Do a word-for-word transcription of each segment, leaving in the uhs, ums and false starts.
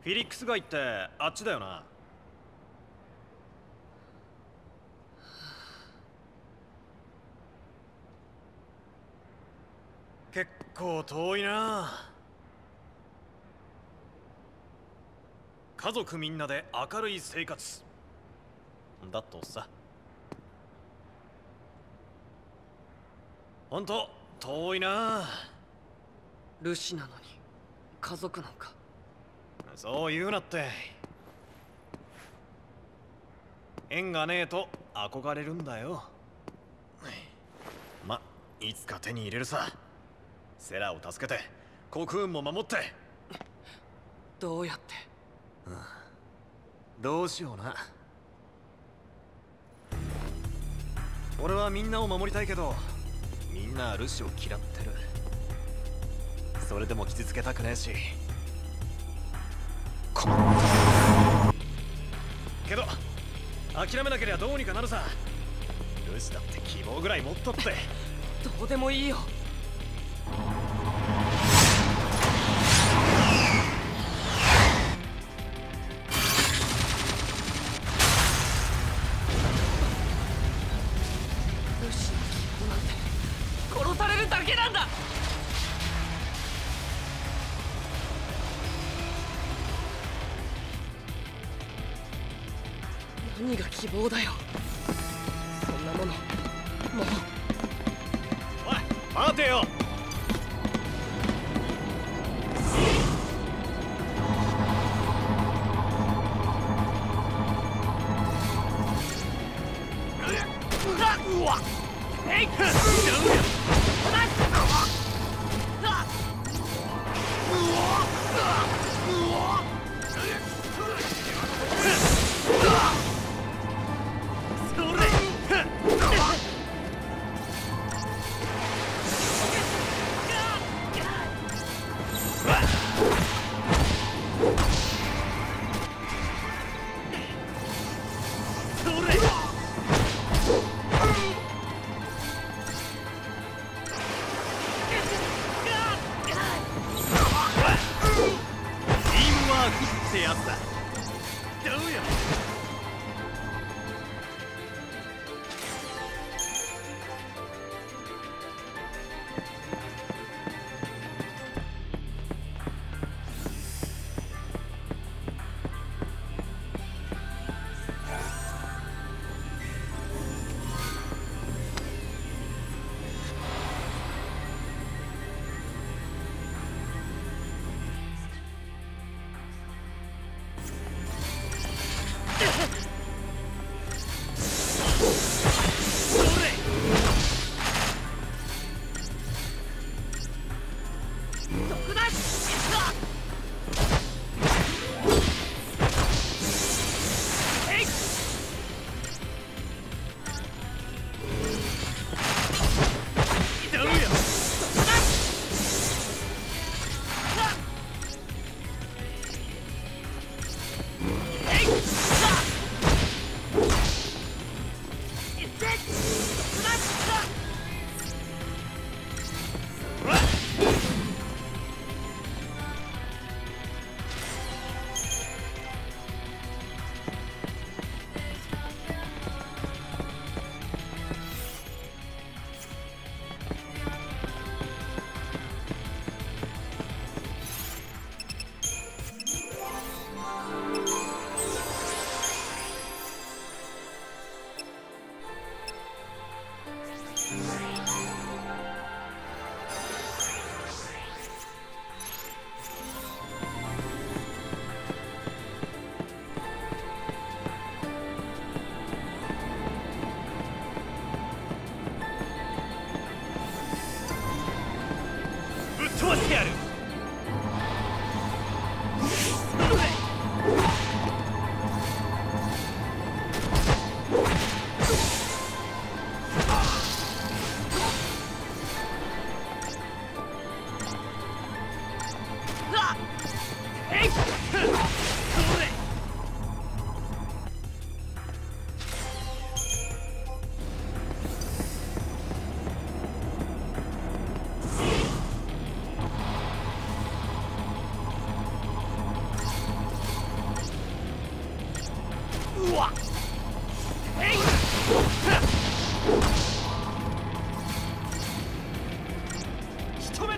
フィリックス街ってあっちだよな。結構遠いな。家族みんなで明るい生活だとさ。ほんと遠いな。 ルシなのに家族なんか。 そう言うなって。縁がねえと憧れるんだよ。ま、いつか手に入れるさ。セラを助けてコクーンも守って。 どうやって？ うん、どうしような。俺はみんなを守りたいけど、みんなルシを嫌ってる。それでも傷つけたくねえし。けど諦めなけりゃどうにかなるさ。ルシだって希望ぐらい持っとって。 どうでもいいよ。ルシの希望なんて殺されるだけなんだ。何が希望だよ。そんなものもう。 おい待てよ。うわっえいっ飛ばしてやる。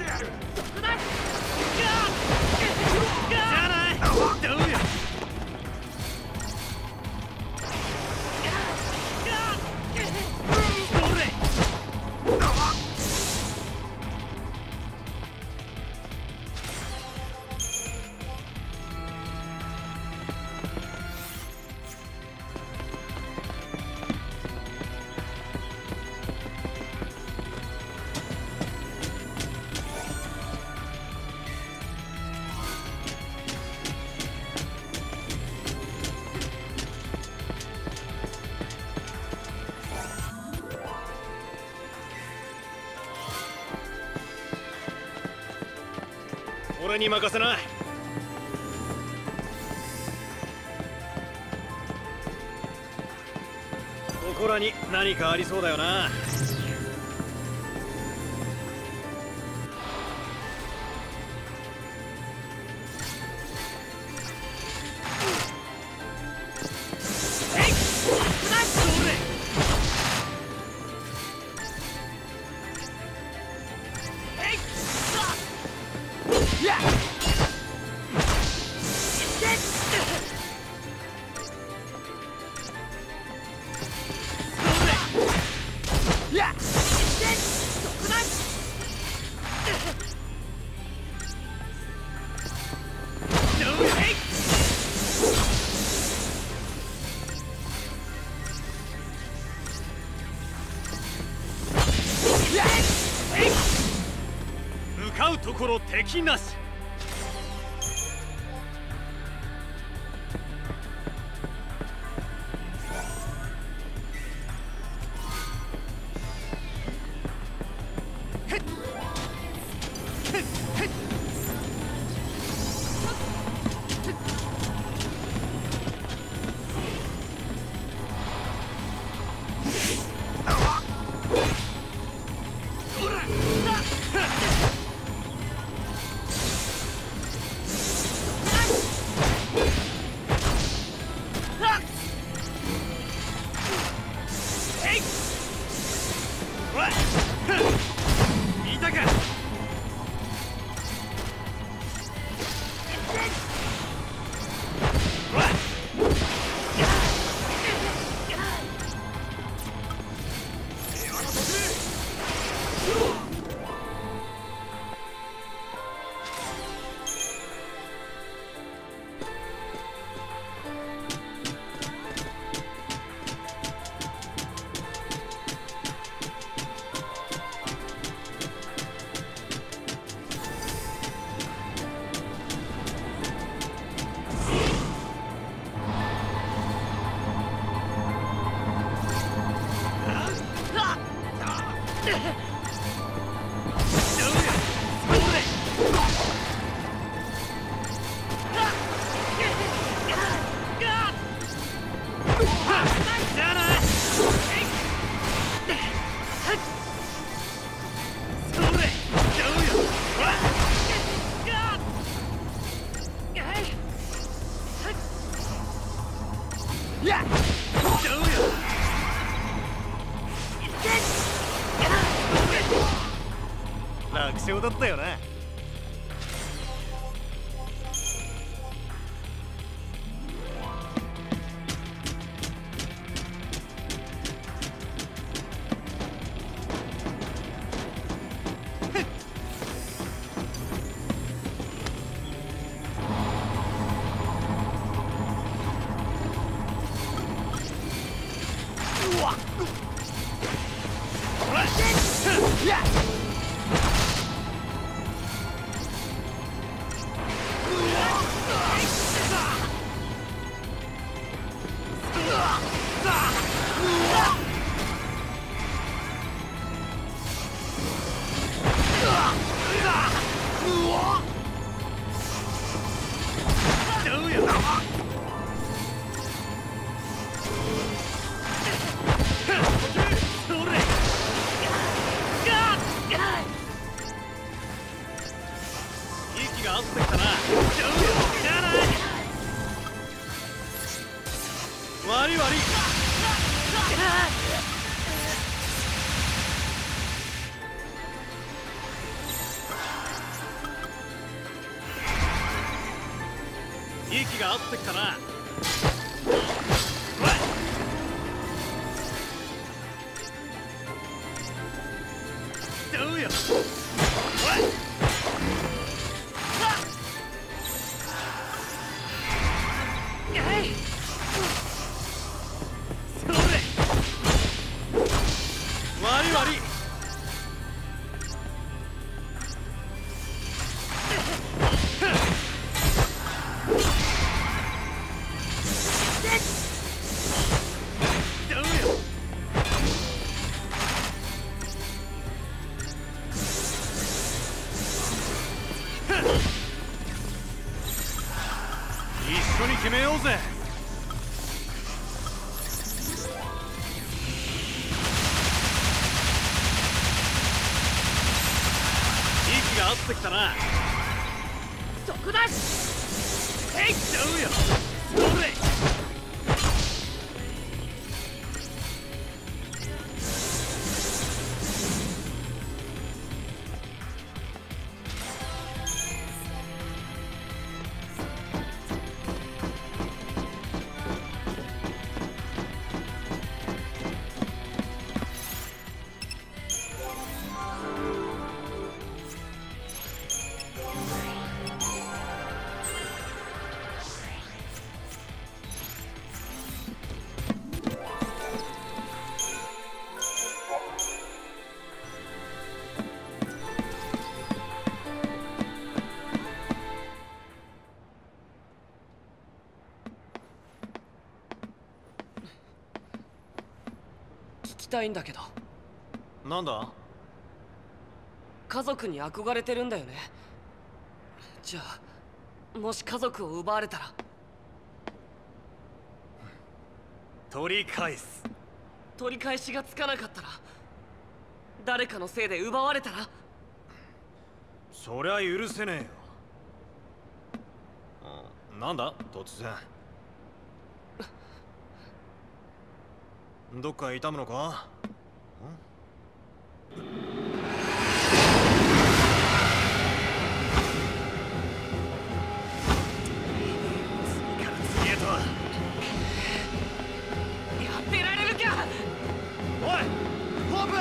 俺に任せな。ここらに何かありそうだよな。ところ敵なし。楽勝だったよな。 息が合ってきたな。どうよ。決めようぜ。息が合ってきたな。 そこだ。 えいっちゃうよ。それ。 聞きたいんだけど。 なんだ？ 家族に憧れてるんだよね。じゃあもし家族を奪われたら。 取り返す。 取り返しがつかなかったら、誰かのせいで奪われたら。 そりゃ許せねえよ。なんだ突然。どっか痛むのか？次から次へと。 やってられるか。 おいホープ。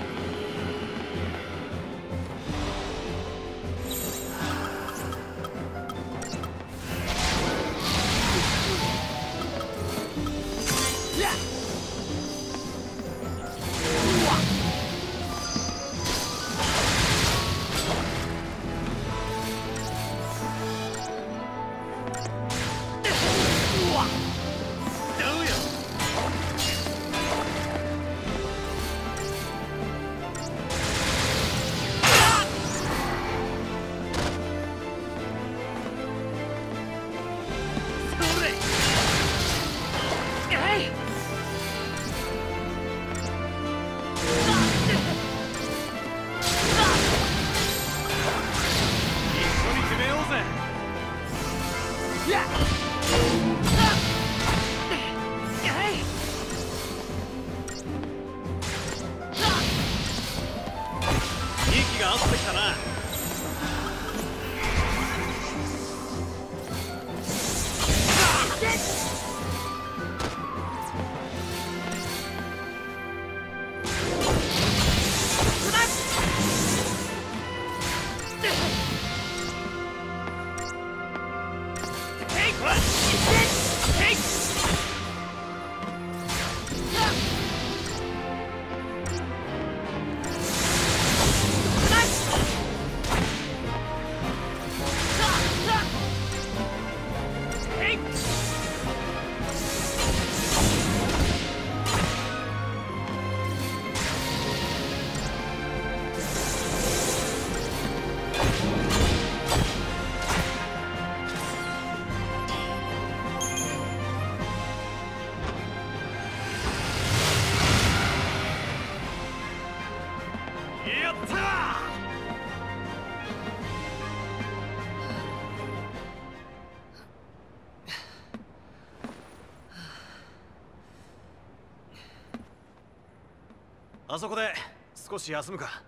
あそこで少し休むか。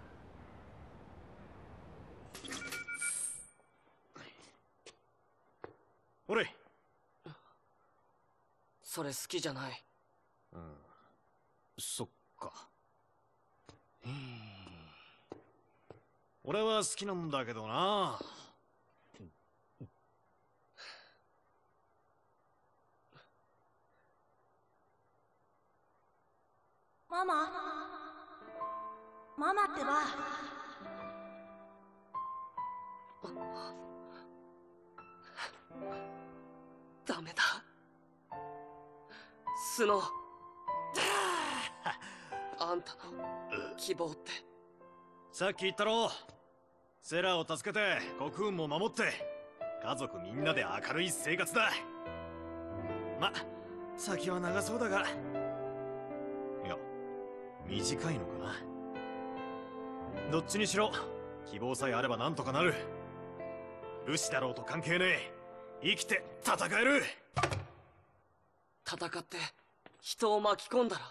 ほれ、 それ好きじゃない。 うん、そっか。うん、俺は好きなんだけどな。 ママママってば。 ダメだ。スノー。あんたの希望って。 さっき言ったろ。セラを助けてコクーンも守って家族みんなで明るい生活だ。ま、先は長そうだが、いや短いのかな。どっちにしろ希望さえあればなんとかなる。ルシだろうと関係ねえ。生きて戦える。 戦って人を巻き込んだら、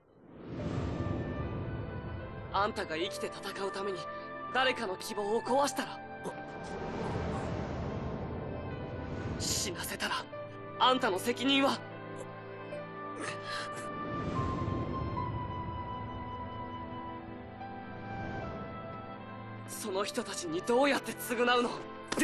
あんたが生きて戦うために誰かの希望を壊したら、死なせたらあんたの責任は。その人たちにどうやって償うの？ 償え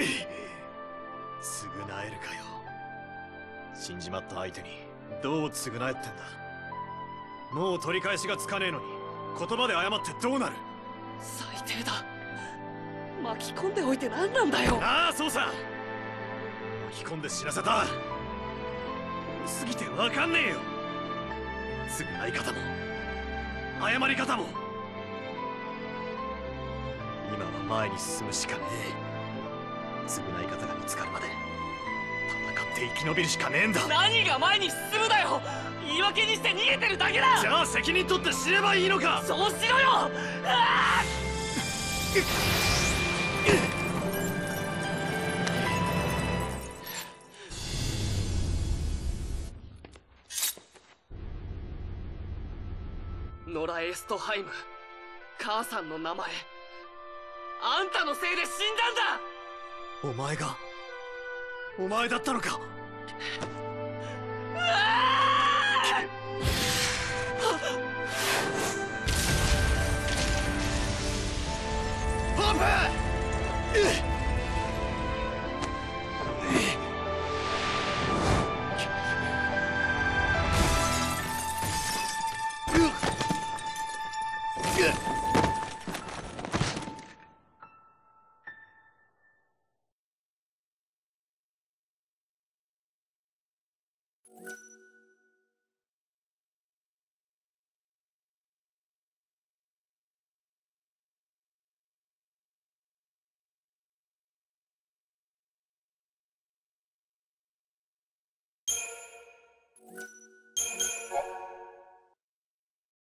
るかよ。死んじまった相手にどう償えってんだ。もう取り返しがつかねえのに言葉で謝ってどうなる。 最低だ。巻き込んでおいて何なんだよ。 ああ、そうさ。巻き込んで死なせた。すぎて分かんねえよ。償い方も謝り方も。今は前に進むしかねえ。償い方が見つかるまで戦って生き延びるしかねえんだ。 何が前に進むだよ。言い訳にして逃げてるだけだ。 じゃあ責任取って死ねばいいのか。 そうしろよ。あノラ・エストハイム、母さんの名前、あんたのせいで死んだんだ。 お前がお前だったのか。パンプ！ you